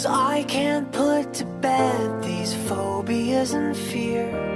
'cause I can't put to bed these phobias and fears.